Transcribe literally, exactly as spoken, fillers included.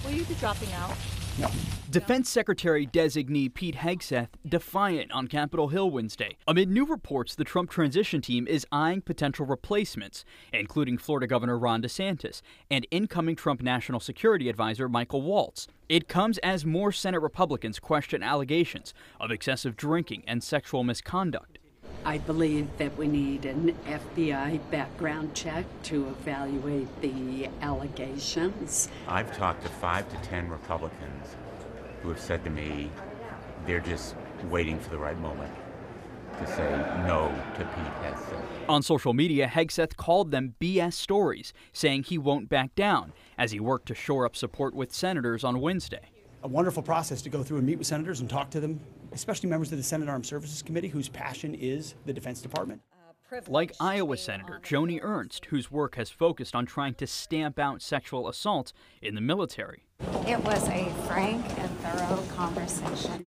Will you be dropping out? No. Defense Secretary designee Pete Hegseth defiant on Capitol Hill Wednesday amid new reports the Trump transition team is eyeing potential replacements, including Florida Governor Ron DeSantis and incoming Trump National Security Advisor Michael Waltz. It comes as more Senate Republicans question allegations of excessive drinking and sexual misconduct. I believe that we need an F B I background check to evaluate the allegations. I've talked to five to ten Republicans who have said to me they're just waiting for the right moment to say no to Pete Hegseth. On social media, Hegseth called them B S stories, saying he won't back down as he worked to shore up support with senators on Wednesday. A wonderful process to go through and meet with senators and talk to them, especially members of the Senate Armed Services Committee, whose passion is the Defense Department. Like Iowa Senator Joni Ernst, whose work has focused on trying to stamp out sexual assault in the military. It was a frank and thorough conversation.